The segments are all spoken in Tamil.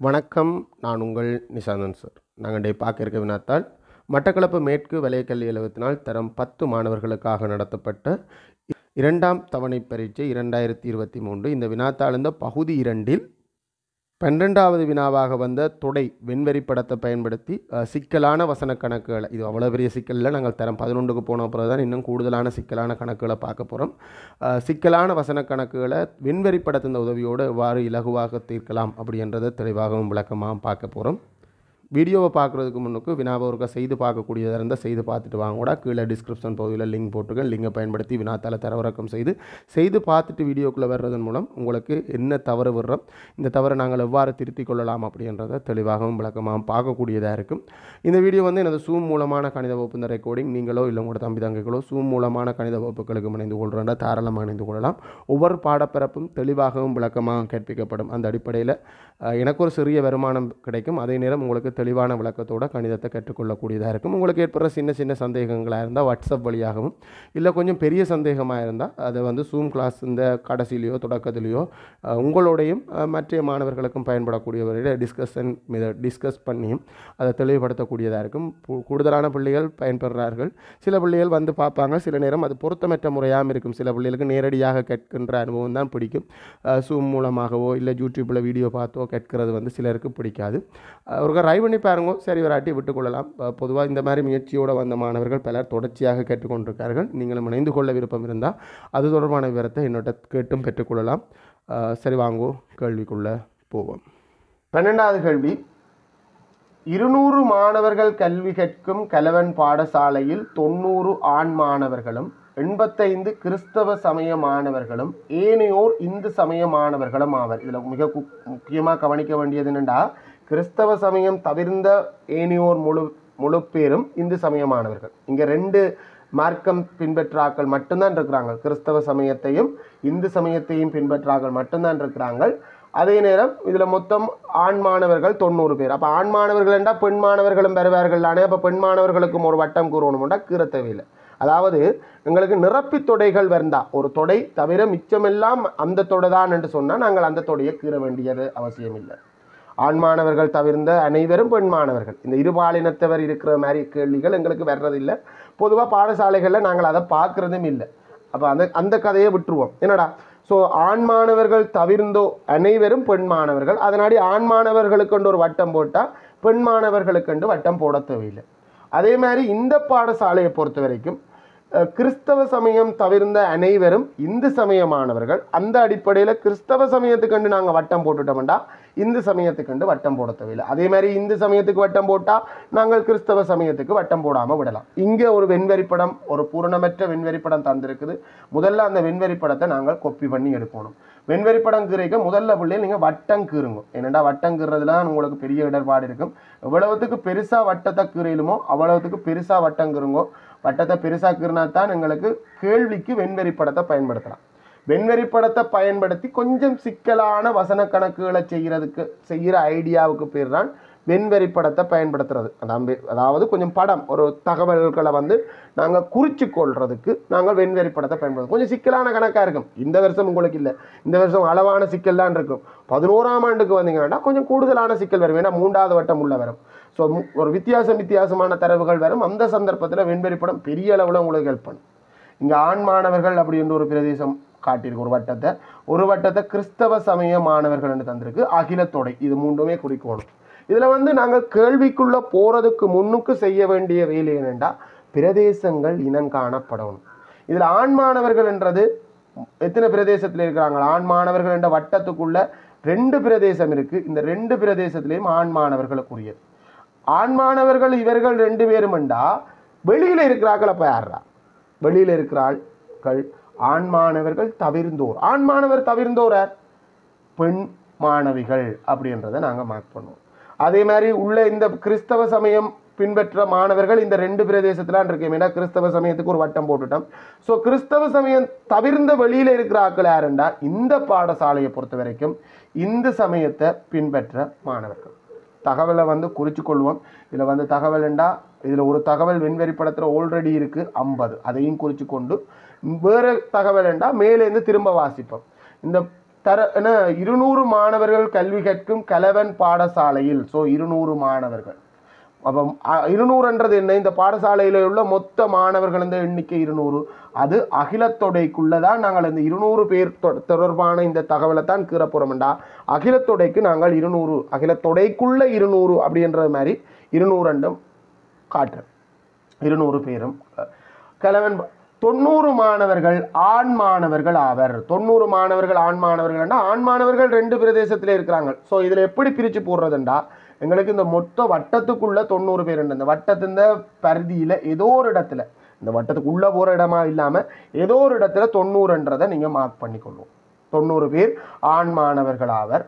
வணக்கம். நான் உங்கள் நிசாந்தன் சார். நாங்கள் டே பார்க்க இருக்க வினாத்தாள் மட்டக்களப்பு மேற்கு வலயக்கல்வி அலுவலகத்தினால் தரம் 10 மாணவர்களுக்காக நடத்தப்பட்ட 2ஆம் தவணை பரீட்சை 2023. இந்த வினாத்தாள் இந்த பகுதி 2இல் 12வது வினாவாக வந்த தொடை வெண்வரி படத்தை பயன்படுத்தி சிக்கலான வசன கணக்குகளை, இது அவ்வளோ பெரிய சிக்கலில் நாங்கள் தரம் 11க்கு போன பிறகு தான் இன்னும் கூடுதலான சிக்கலான கணக்குகளை பார்க்க போகிறோம். சிக்கலான வசன கணக்குகளை வெண்வரி படத்தின் உதவியோடு எவ்வாறு இலகுவாக தீர்க்கலாம் அப்படின்றத தெளிவாகவும் விளக்கமாக பார்க்க போகிறோம். வீடியோவை பார்க்குறதுக்கு முன்னுக்கு வினாவை ஒருக்கா செய்து பார்க்கக்கூடியதாக இருந்தால் செய்து பார்த்துட்டு வாங்க கூட. கீழே டிஸ்கிரிப்ஷன் பகுதியில் லிங்க் போட்டுருக்கேன். லிங்கை பயன்படுத்தி வினாத்தாளை தரவிறக்கம் செய்து பார்த்துட்டு வீடியோக்குள்ளே வர்றதன் மூலம் உங்களுக்கு என்ன தவறு விடுறோம், இந்த தவறை நாங்கள் எவ்வாறு திருத்திக் கொள்ளலாம் அப்படின்றத தெளிவாகவும் விளக்கமாகவும் பார்க்கக்கூடியதாக இருக்கும். இந்த வீடியோ எனது சூம் மூலமான கணித வகுப்பு இந்த ரெக்கார்டிங் நீங்களோ இல்லை உங்களோட தம்பி தங்கைகளோ சூம் மூலமான கணித வகுப்புகளுக்கு இணைந்து கொள்கிறோன்னா தாராளமாக இணைந்து கொள்ளலாம். ஒவ்வொரு பாடப்பிறப்பும் தெளிவாகவும் விளக்கமாக கற்பிக்கப்படும். அந்த அடிப்படையில் எனக்கு ஒரு சிறிய வருமானம் கிடைக்கும். அதே நேரம் உங்களுக்கு தெளிவான விளக்கத்தோட கணிதத்தை கற்றுக்கொள்ளக்கூடியதாக இருக்கும். உங்களுக்கு ஏற்படுற சின்ன சந்தேகங்களாக இருந்தால் வாட்ஸ்அப் வழியாகவும், இல்லை கொஞ்சம் பெரிய சந்தேகமாக இருந்தால் அதை சூம் கிளாஸ் இந்த கடைசியிலையோ தொடக்கத்திலையோ உங்களோடையும் மற்ற மாணவர்களுக்கும் பயன்படக்கூடிய வரையில் டிஸ்கஸ் பண்ணியும் அதை தெளிவுபடுத்தக்கூடியதாக இருக்கும். கூடுதலான பிள்ளைகள் பயன்பெறுகிறார்கள். சில பிள்ளைகள் பார்ப்பாங்க. சில நேரம் அது பொருத்தமற்ற முறையாகவும் இருக்கும். சில பிள்ளைகளுக்கு நேரடியாக கேட்கின்ற அனுபவம் தான் பிடிக்கும். சூம் மூலமாகவோ இல்லை யூடியூப்பில் வீடியோ பார்த்தோ கேட்கிறது சிலருக்கு பிடிக்காது. ஒரு ட்ரை பண்ணி பாருங்க. சரி, வராட்டி விட்டுக்கொள்ளலாம். பொதுவாக இந்த மாதிரி முயற்சியோடு வந்த மாணவர்கள் பலர் தொடர்ச்சியாக கேட்டுக்கொண்டிருக்கார்கள். நீங்களும் இணைந்து கொள்ள விருப்பம் இருந்தால் அது தொடர்பான விவரத்தை என்னோட கேட்டும் பெற்றுக்கொள்ளலாம். சரி, வாங்கோ கேள்விக்குள்ளே போவோம். 12வது கேள்வி. 200 மாணவர்கள் கல்வி கற்கும் கலவன் பாடசாலையில் 90 ஆண் மாணவர்களும் 85 கிறிஸ்தவ சமய மாணவர்களும் ஏனையோர் இந்து சமய மாணவர்களும் ஆவர். இதில் மிக முக்கியமாக கவனிக்க வேண்டியது என்னென்னா, கிறிஸ்தவ சமயம் தவிர்ந்த ஏனையோர் முழு பேரும் இந்து சமய மாணவர்கள். இங்கே 2 மார்க்கம் பின்பற்றாக்கள் மட்டும்தான் இருக்கிறாங்க. கிறிஸ்தவ சமயத்தையும் இந்து சமயத்தையும் பின்பற்றாக்கள் மட்டும்தான் இருக்கிறாங்க. அதே நேரம் இதில் மொத்தம் ஆண் மாணவர்கள் 90 பேர். அப்போ ஆண் மாணவர்கள் என்றால் பெண் மாணவர்களும் வருவார்கள் தானே. அப்போ பெண் மாணவர்களுக்கும் ஒரு வட்டம் கூறணும்னா கீற தேவையில்லை. அதாவது எங்களுக்கு நிரப்பி தொடைகள் வந்தால் ஒரு தொடை தவிர மிச்சமெல்லாம் அந்த தொடை தான் என்று சொன்னால் நாங்கள் அந்த தொடையை கீற வேண்டியது அவசியம் இல்லை. ஆண் மாணவர்கள் தவிர்ந்த அனைவரும் பெண் மாணவர்கள். இந்த இருபாலினத்தவர் இருக்கிற மாதிரி கேள்விகள் எங்களுக்கு வர்றதில்லை. பொதுவாக பாடசாலைகளில் நாங்கள் அதை பார்க்குறதும் இல்லை. அப்போ அந்த கதையை விட்டுருவோம். என்னடா, ஸோ ஆண் மாணவர்கள் தவிர்ந்தோ அனைவரும் பெண் மாணவர்கள். அதனாடி ஆண் மாணவர்களுக்கு ஒரு வட்டம் போட்டால் பெண் மாணவர்களுக்கு வட்டம் போட தேவையில்லை. அதே மாதிரி இந்த பாடசாலையை பொறுத்த வரைக்கும் கிறிஸ்தவ சமயம் தவிர்ந்த அனைவரும் இந்து சமய மாணவர்கள். அந்த அடிப்படையில் கிறிஸ்தவ சமயத்துக்கு நாங்கள் வட்டம் போட்டுட்டோம்டா இந்து சமயத்துக்கு வட்டம் போட தேவையில்லை. அதே மாதிரி இந்து சமயத்துக்கு வட்டம் போட்டால் நாங்கள் கிறிஸ்தவ சமயத்துக்கு வட்டம் போடாமல் விடலாம். இங்கே ஒரு வெண்வரிப்படம், ஒரு பூரணமற்ற வெண்வரிப்படம் தந்திருக்குது. முதல்ல அந்த வெண்வரிப்படத்தை நாங்கள் கொப்பி பண்ணி எடுக்கணும். வெண்வரிப்படம் கீரைக்க முதல்ல பிள்ளைகள் நீங்கள் வட்டம் கீறுங்க. ஏன்னா வட்டம் கீறதுல உங்களுக்கு பெரிய இடர்பாடு இருக்கும். எவ்வளவுத்துக்கு பெருசாக வட்டத்தை கீரையிலுமோ அவ்வளவுத்துக்கு பெருசாக வட்டம் கீறுங்கோ. வட்டத்தை பெருசாக கீறினா தான் எங்களுக்கு கேள்விக்கு வெண்வரிப்படத்தை பயன்படுத்தலாம். வெண்வரிப்படத்தை பயன்படுத்தி கொஞ்சம் சிக்கலான வசன கணக்குகளை செய்கிற ஐடியாவுக்கு பேர் தான் வெண்வரிப்படத்தை பயன்படுத்துறது. அதாவது கொஞ்சம் படம், ஒரு தகவல்களை நாங்கள் குறித்து கொள்றதுக்கு நாங்கள் வெண்வரிப்படத்தை பயன்படுத்தும். கொஞ்சம் சிக்கலான கணக்காக இருக்கும். இந்த வருஷம் உங்களுக்கு இல்லை, இந்த வருஷம் அளவான சிக்கல் தான் இருக்கும். 11ஆம் ஆண்டுக்கு வந்தீங்கன்னா கொஞ்சம் கூடுதலான சிக்கல் வரும். ஏன்னா 3வது வட்டம் உள்ள வரும். ஸோ ஒரு வித்தியாசமான தரவுகள் வரும். அந்த சந்தர்ப்பத்தில் வெண்வரிப்படம் பெரிய அளவில் உங்களுக்கு ஹெல்ப் பண்ணும். இங்கே ஆண் மாணவர்கள் அப்படின்ற ஒரு பிரதேசம் காட்டியிருக்கு. ஒரு வட்டத்தை கிறிஸ்தவ சமய மாணவர்கள் என்று தந்திருக்கு. அகிலத்தொடை, இது 3மே குறிக்கணும். இதில் நாங்கள் கேள்விக்குள்ளே போகிறதுக்கு முன்னுக்கு செய்ய வேண்டிய வேலை என்னென்னா, பிரதேசங்கள் இனங்காணப்படணும். இதில் ஆண் மாணவர்கள் என்றது எத்தனை பிரதேசத்தில் இருக்கிறாங்க? ஆண் மாணவர்கள் என்ற வட்டத்துக்குள்ள 2 பிரதேசம் இருக்குது. இந்த 2 பிரதேசத்துலேயும் ஆண் மாணவர்களுக்குரியது. ஆண் மாணவர்கள் இவர்கள் 2 பேரும் என்றா வெளியில் இருக்கிறார்கள். அப்போ யாரா வெளியில் இருக்கிறார்கள்? ஆண் மாணவர்கள் தவிர்ந்தோர். ஆண் மாணவர் தவிர்ந்தோர் பெண் மாணவிகள் அப்படின்றத நாங்கள் மார்க் பண்ணுவோம். அதே மாதிரி உள்ள இந்த கிறிஸ்தவ சமயம் பின்பற்ற மாணவர்கள் இந்த 2 பிரதேசத்திலான் இருக்கேன். ஏன்னா கிறிஸ்தவ சமயத்துக்கு ஒரு வட்டம் போட்டுட்டோம். ஸோ கிறிஸ்தவ சமயம் தவிர்ந்த வெளியில் இருக்கிற ஆக்கள் யாருண்டா இந்த பாடசாலையை பொறுத்த வரைக்கும் இந்து சமயத்தை பின்பற்ற மாணவர்கள். தகவலை குறித்து கொள்வோம். இதில் தகவல்ண்டா இதில் ஒரு தகவல் வெண்வரிப்படத்தில் ஆல்ரெடி இருக்குது 50. அதையும் குறித்து கொண்டு வேறு தகவல்ண்டா மேலேருந்து திரும்ப வாசிப்போம். இந்த 200 மாணவர்கள் கல்வி கற்கும் கலவன் பாடசாலையில். ஸோ 200 மாணவர்கள். அப்போ 200ன்றது என்ன? இந்த பாடசாலையில் உள்ள மொத்த மாணவர்கள் இந்த எண்ணிக்கை 200. அது அகிலத்தொடைக்குள்ளதான் நாங்கள் இந்த 200 பேர் தொடர்பான இந்த தகவலை தான் கீற போகிறோம்டா. அகிலத்தொடைக்கு நாங்கள் 200, அகிலத்தொடைக்குள்ள 200 அப்படின்ற மாதிரி 200 காட்டுறேன். 200 பேரும் கலவன். 90 மாணவர்கள் ஆண் மாணவர்கள் ஆவர். 90 மாணவர்கள் ஆண் மாணவர்கள்னா ஆண் மாணவர்கள் 2 பிரதேசத்தில் இருக்கிறாங்க. ஸோ இதில் எப்படி பிரித்து போடுறதுண்டா, எங்களுக்கு இந்த மொத்த வட்டத்துக்குள்ள 90 பேர் உண்டு. இந்த வட்டத்தின் பரிதியில் ஏதோ ஒரு இடத்துல, இந்த வட்டத்துக்குள்ளே போகிற இடமா இல்லாமல் ஏதோ ஒரு இடத்துல 90ன்றதை நீங்கள் மார்க் பண்ணிக்கொள்வோம். 90 பேர் ஆண் மாணவர்கள் ஆவர்.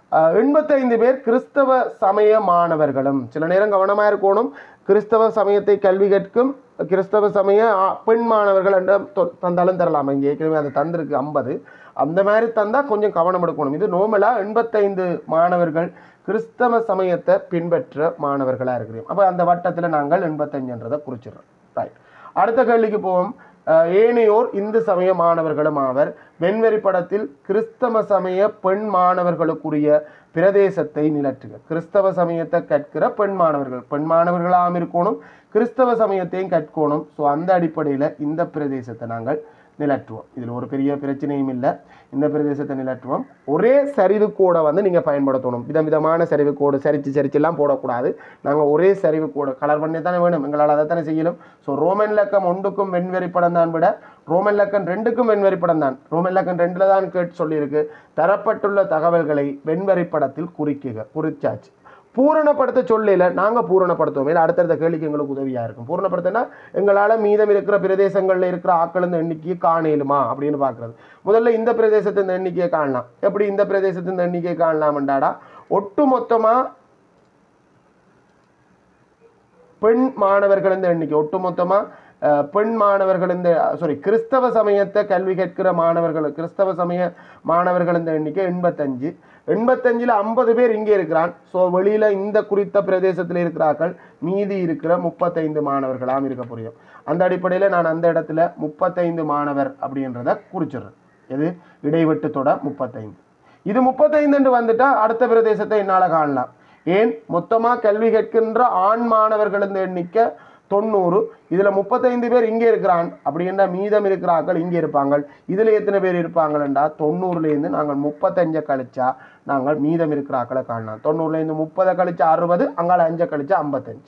85 பேர் கிறிஸ்தவ சமய மாணவர்களும். சில நேரம் கவனமாக இருக்கணும். கிறிஸ்தவ சமயத்தை கல்வி கற்கும் கிறிஸ்தவ சமய பெண் மாணவர்கள் என்ற தந்தாலும் தரலாம். இங்கே ஏற்கனவே அதை தந்திருக்கு 50. அந்த மாதிரி தந்தால் கொஞ்சம் கவனம் எடுக்கணும். இது நோமலாக 85 மாணவர்கள் கிறிஸ்தவ சமயத்தை பின்பற்ற மாணவர்களாக இருக்கிறோம். அப்போ அந்த வட்டத்தில் நாங்கள் 85ன்றதை குறிச்சிடுறோம். ரைட். அடுத்த கேள்விக்கு போவோம். ஏனையோர் இந்து சமய மாணவர்களும் ஆவர். வெண்வெறி படத்தில் கிறிஸ்தவ சமய பெண் மாணவர்களுக்குரிய பிரதேசத்தை நிலற்றுக. கிறிஸ்தவ சமயத்தை கற்கிற பெண் மாணவர்களாக இருக்கணும், கிறிஸ்தவ சமயத்தையும் கற்கணும். ஸோ அந்த அடிப்படையில் இந்த பிரதேசத்தை நாங்கள் நிலற்றுவோம். இதில் ஒரு பெரிய பிரச்சனையும் இல்லை. இந்த பிரதேசத்தை நிலற்றுவோம். ஒரே சரிவு கோடை நீங்கள் பயன்படுத்தணும். விதவிதமான சரிவு கோடு சரிச்செல்லாம் போடக்கூடாது. நாங்கள் ஒரே சரிவு கோடு கலர் பண்ணி தானே வேணும், எங்களால் அதை தானே செய்யணும். ஸோ ரோமன் இலக்கம் 1க்கும் வெண்வெறி படம் தான் விட ரோமன் இலக்கம் 2க்கும் வெண்வெறி படம் தான். ரோமன் இலக்கம் 2ல் தான் கேட்டு சொல்லியிருக்கு. தரப்பட்டுள்ள தகவல்களை வெண்வெறி படத்தில் குறிச்சாச்சு. பூரணப்படுத்த சொல்லல, நாங்கள் பூரணப்படுத்துவோம். இல்லை அடுத்தடுத்த கேள்விக்கு எங்களுக்கு உதவியாக இருக்கும். பூரணப்படுத்தினா எங்களால் மீதம் இருக்கிற பிரதேசங்களில் இருக்கிற ஆக்கள் இந்த எண்ணிக்கையை காணலுமா அப்படின்னு பார்க்குறது. முதல்ல இந்த பிரதேசத்தின் எண்ணிக்கையை காணலாம். எப்படி இந்த பிரதேசத்தின் எண்ணிக்கையை காணலாம்டாடா, ஒட்டு மொத்தமாக பெண் மாணவர்கள் இந்த எண்ணிக்கை, ஒட்டு மொத்தமாக பெண் மாணவர்கள் இந்த கிறிஸ்தவ சமயத்தை கல்வி கற்கிற மாணவர்கள், கிறிஸ்தவ சமய மாணவர்கள் இந்த எண்ணிக்கை 85. 85ல் 50 பேர் இங்கே இருக்கிறான். ஸோ வெளியில் இந்த குறித்த பிரதேசத்தில் இருக்கிறார்கள். மீதி இருக்கிற 35 மாணவர்களாக இருக்க புரியும். அந்த அடிப்படையில் நான் அந்த இடத்துல 35 மாணவர் அப்படின்றத குறிச்சிடுறேன். இது இடைவெட்டுத்தோட 35. இது 35 வந்துட்டால் அடுத்த பிரதேசத்தை என்னால் காணலாம். ஏன் மொத்தமாக கல்வி கற்கின்ற ஆண் மாணவர்கள் இந்த எண்ணிக்கை 90. இதில் 35 பேர் இங்கே இருக்கிறான் அப்படின்ற மீதம் இருக்கிறார்கள் இங்கே இருப்பாங்க. இதில் எத்தனை பேர் இருப்பாங்கன்றா 90லேருந்து நாங்கள் 35 கழிச்சா நாங்கள் மீதம் இருக்கிறாக்களை காணலாம். 90லேருந்து 30 கழிச்சா 60, அங்கால 5 கழிச்சா 55.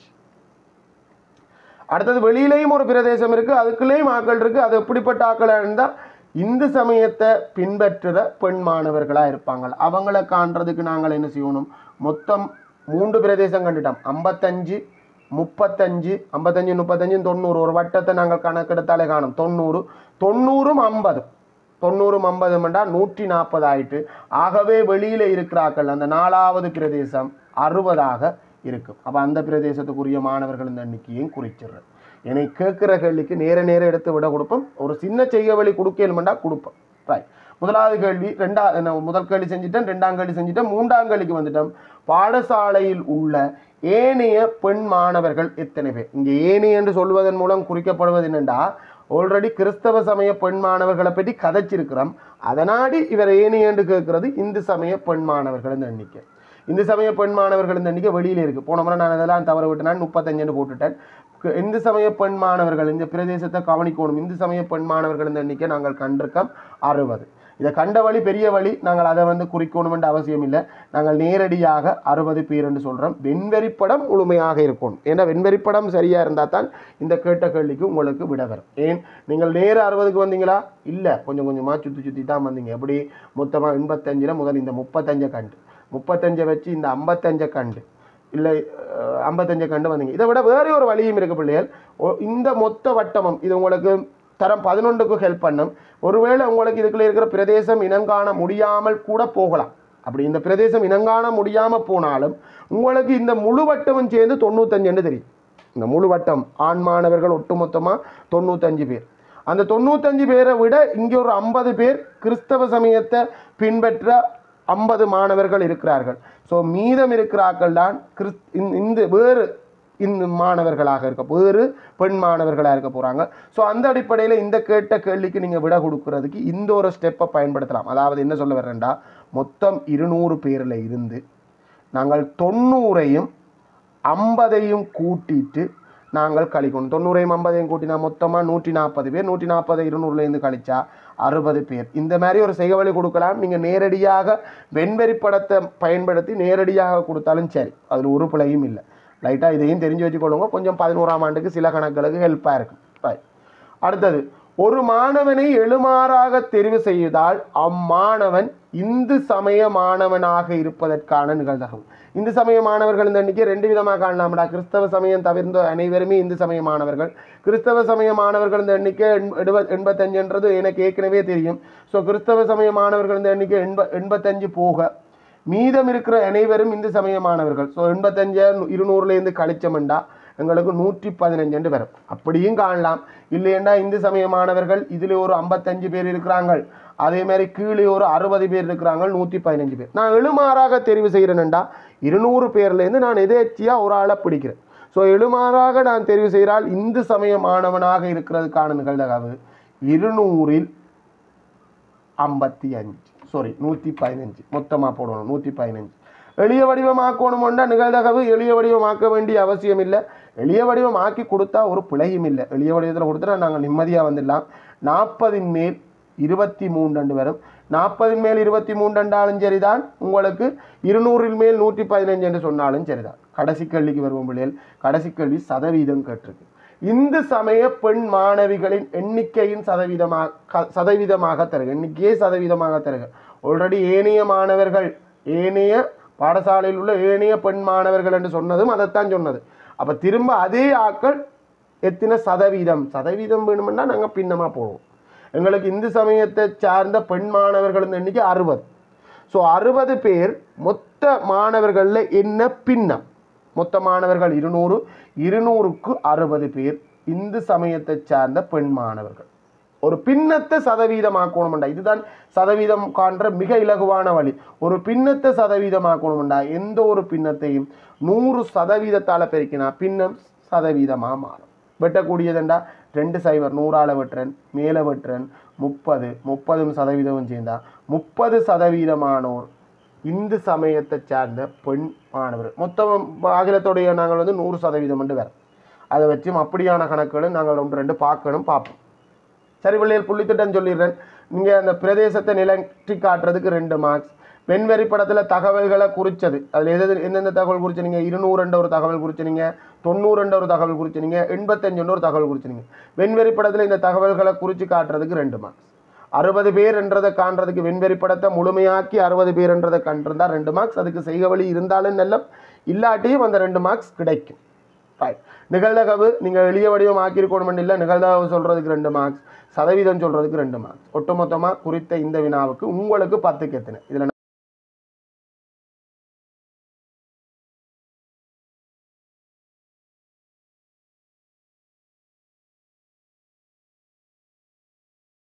அடுத்தது வெளியிலையும் ஒரு பிரதேசம் இருக்குது, அதுக்குள்ளேயும் ஆக்கள் இருக்குது. அது எப்படிப்பட்ட ஆக்களாக இருந்தால் இந்து சமயத்தை பின்பற்றுற பெண் மாணவர்களாக இருப்பாங்க. அவங்கள காண்றதுக்கு நாங்கள் என்ன செய்யணும், மொத்தம் 3 பிரதேசம் கண்டுட்டோம். 55, 35, 55, 35, 90. ஒரு வட்டத்தை நாங்கள் கணக்கெடுத்தாலே காணும். 90, 90ம் 50, 90ம் 50 140 ஆயிட்டு. ஆகவே வெளியில் இருக்கிறார்கள் அந்த 4வது பிரதேசம் 60ஆக இருக்கும். அப்போ அந்த பிரதேசத்துக்குரிய மாணவர்கள் இந்த எண்ணிக்கையும் குறிச்சிடுறேன். என்னை கேட்குற கேள்விக்கு நேர எடுத்து விட கொடுப்போம். ஒரு சின்ன செய்ய வழி கொடுக்கணுமெண்டா கொடுப்போம். ரைட். முதலாவது கேள்வி முதல் கேள்வி செஞ்சுட்டேன், 2ஆம் கேள்வி செஞ்சுட்டேன், 3ஆம் கேள்விக்கு வந்துட்டோம். பாடசாலையில் உள்ள ஏனைய பெண் மாணவர்கள் எத்தனை பேர்? இங்கே ஏனைய என்று சொல்வதன் மூலம் குறிக்கப்படுவது என்னென்றா, ஆல்ரெடி கிறிஸ்தவ சமய பெண் மாணவர்களை பற்றி கதைச்சிருக்கிறோம். அதனாடி இவர் ஏனைய என்று கேட்கறது இந்து சமய பெண் மாணவர்கள் எண்ணிக்கை. இந்து சமய பெண் மாணவர்கள் எண்ணிக்கை வெளியில் இருக்குது. போன முறை நான் இதெல்லாம் தவற விட்டு 35 போட்டுட்டேன். இந்து சமய பெண் மாணவர்கள் இந்த பிரதேசத்தை கவனிக்கணும். இந்து சமய பெண் மாணவர்கள் எண்ணிக்கை நாங்கள் கண்டிருக்கோம் 60. இதை கண்ட வழி பெரிய வழி, நாங்கள் அதை குறிக்கணுமென்ற அவசியம் இல்லை. நாங்கள் நேரடியாக 60 பேர் என்று சொல்கிறோம். வெண்வெறிப்படம் முழுமையாக இருக்கணும். ஏன்னா வெண்வெறிப்படம் சரியாக இருந்தால் தான் இந்த கேட்ட கேள்விக்கு உங்களுக்கு விட வரும். ஏன் நீங்கள் நேர 60க்கு வந்தீங்களா? இல்லை, கொஞ்சம் கொஞ்சமாக சுற்றி தான் வந்தீங்க. எப்படி மொத்தமாக 85ல் முதல் இந்த 35 கண்டு, 35 வச்சு இந்த 55 கண்டு, இல்லை 55 கண்டு வந்தீங்க. இதை விட வேறு ஒரு வழியும் இருக்குது பிள்ளைகள். இந்த மொத்த வட்டமும் இது உங்களுக்கு தரம் 11க்கு ஹெல்ப் பண்ணும். ஒருவேளை உங்களுக்கு இதுக்குள்ள இருக்கிற பிரதேசம் இனங்காண முடியாமல் கூட போகலாம். அப்படி இந்த பிரதேசம் இனங்காண முடியாமல் போனாலும் உங்களுக்கு இந்த முழு வட்டமும் சேர்ந்து 95 தெரியும். இந்த முழு வட்டம் ஆண் மாணவர்கள் ஒட்டுமொத்தமாக 95 பேர். அந்த 95 பேரை விட இங்கே ஒரு 50 பேர் கிறிஸ்தவ சமயத்தை பின்பற்ற 50 மாணவர்கள் இருக்கிறார்கள். ஸோ மீதம் இருக்கிறார்கள் தான் இந்த வேறு இந்த மாணவர்களாக இருக்க வேறு பெண் மாணவர்களாக இருக்க போகிறாங்க. ஸோ அந்த அடிப்படையில் இந்த கேட்ட கேள்விக்கு நீங்கள் விட கொடுக்கறதுக்கு இந்த ஒரு ஸ்டெப்பை பயன்படுத்தலாம். அதாவது என்ன சொல்ல வர்றேன்டா, மொத்தம் 200 பேரில் இருந்து நாங்கள் 90ஐயும் 50ஐயும் கூட்டிட்டு நாங்கள் கழிக்கணும். 90ஐயும் 50ஐயும் கூட்டினா மொத்தமாக 140 பேர். 140 200லேருந்து கழிச்சா 60 பேர். இந்த மாதிரி ஒரு செய்கவழி கொடுக்கலாம். நீங்கள் நேரடியாக வெண்வெறி படத்தை பயன்படுத்தி நேரடியாக கொடுத்தாலும் சரி, அதில் ஒரு பிழையும் இல்லை. லைட்டாக இதையும் தெரிஞ்சு வச்சுக்கொள்ளுங்க. கொஞ்சம் 11ஆம் ஆண்டுக்கு சில கணக்குகளுக்கு ஹெல்ப்பாக இருக்கும். அடுத்தது, ஒரு மாணவனை எழுமாறாக தெரிவு செய்தால் அம்மாணவன் இந்து சமய மாணவனாக இருப்பதற்கான நிகழ்தகவு. இந்து சமய மாணவர்கள் இந்த எண்ணிக்கை 2 விதமாக காணலாம்டா. கிறிஸ்தவ சமயம் தவிர்ந்த அனைவருமே இந்து சமய மாணவர்கள். கிறிஸ்தவ சமய மாணவர்கள் இந்த எண்ணிக்கை 85 எனக்கு ஏற்கனவே தெரியும். ஸோ கிறிஸ்தவ சமய மாணவர்கள் இந்த எண்ணிக்கை 85 போக மீதம் இருக்கிற அனைவரும் இந்து சமய மாணவர்கள். ஸோ 85 200லேருந்து கழிச்சமெண்டா எங்களுக்கு 115 வரும். அப்படியும் காணலாம். இல்லையண்டா இந்து சமய மாணவர்கள் இதில் ஒரு 55 பேர் இருக்கிறாங்க, அதே மாதிரி கீழே ஒரு 60 பேர் இருக்கிறாங்க, 115 பேர். நான் எழுமாறாக தெரிவு செய்கிறேன்டா 200 பேர்லேருந்து நான் எதேச்சியாக ஒரு ஆளை பிடிக்கிறேன். ஸோ எழுமாறாக நான் தெரிவு செய்கிறால் இந்து சமய மாணவனாக இருக்கிறதுக்கான நிகழ்தகவு 200ல் 115 மொத்தமாக போடணும். 115 எளிய வடிவமாக்கணும்னா நிகழ்தகவு எளிய வடிவமாக்க வேண்டிய அவசியம் இல்லை. எளிய வடிவமாக்கி கொடுத்தா ஒரு பிழையும் இல்லை. எளிய வடிவத்தில் கொடுத்தா நாங்கள் நிம்மதியாக வந்துடலாம். 40ன் மேல் 23 வரும். 40ன் மேல் 23 என்றாலும் சரிதான், உங்களுக்கு 200ல் மேல் 115 என்று சொன்னாலும் சரிதான். கடைசி கேள்விக்கு வருவோம் பிள்ளைகள். கடைசி கேள்வி சதவீதம் கேட்டிருக்கு. இந்து சமய பெண் மாணவிகளின் எண்ணிக்கையின் சதவீதமாக தருக. எண்ணிக்கையே சதவீதமாக தருக. ஆல்ரெடி ஏனைய மாணவர்கள், ஏனைய பாடசாலையில் உள்ள ஏனைய பெண் மாணவர்கள் என்று சொன்னதும் அதைத்தான் சொன்னது. அப்போ திரும்ப அதே ஆக்கள் எத்தனை சதவீதம் வேணும்னா நாங்கள் பின்னமாக போடுவோம். எங்களுக்கு இந்து சமயத்தை சார்ந்த பெண் மாணவர்கள் எண்ணிக்கை 60. ஸோ 60 பேர் மொத்த மாணவர்களில் என்ன பின்னம்? மொத்த மாணவர்கள் 200க்கு 60 பேர் இந்து சமயத்தை சார்ந்த பெண் மாணவர்கள். ஒரு பின்னத்தை சதவீதமாக்கணும்டா. இதுதான் சதவீதம் காண்ற மிக இலகுவான வழி. ஒரு பின்னத்தை சதவீதமாக்கணும்டா எந்த ஒரு பின்னத்தையும் 100% பெருக்கினா பின்னம் சதவீதமாக மாறும். வெட்டக்கூடியதுண்டா 2 0 100ஆல் வெட்டுறேன், மேலே வெட்டுறேன் 30% சேர்ந்தா 30% இந்து சமயத்தை சார்ந்த பெண் மாணவர். மொத்தம் ஆகிலத்துடைய நாங்கள் 100% வேறு. அதை வச்சும் அப்படியான கணக்குகளை நாங்கள் 1-2 பார்ப்போம். சரி பிள்ளைகள், புள்ளித்திட்டம் சொல்லிடுறேன். நீங்கள் அந்த பிரதேசத்தை நிலற்றி காட்டுறதுக்கு 2 மார்க்ஸ். வெண்வெறி படத்தில் தகவல்களை குறித்தது, அதில் எந்தெந்த தகவல் குறிச்சினீங்க? 200 ஒரு தகவல் குறிச்சினீங்க, 90 ஒரு தகவல் குறிச்சினீங்க, 85 ஒரு தகவல் குறிச்சினீங்க. வெண்வெறி படத்தில் இந்த தகவல்களை குறித்து காட்டுறதுக்கு 2 மார்க்ஸ். 60 பேர் என்றதை காண்றதுக்கு வெண்வெறி படத்தை முழுமையாக்கி 60 பேர் என்றதை கண்டிருந்தால் 2 மார்க்ஸ். அதுக்கு செய்கவழி இருந்தாலும் நல்ல, இல்லாட்டியும் அந்த 2 மார்க்ஸ் கிடைக்கும். நிகழ்தகவு நீங்கள் எளிய வடிவம் ஆக்கியிருக்கணும் இல்லை, நிகழ்தகவு சொல்கிறதுக்கு 2 மார்க்ஸ், சதவீதம் சொல்கிறதுக்கு 2 மார்க்ஸ். ஒட்டுமொத்தமாக குறித்த இந்த வினாவுக்கு உங்களுக்கு 10க்கு எத்தனை? இதில்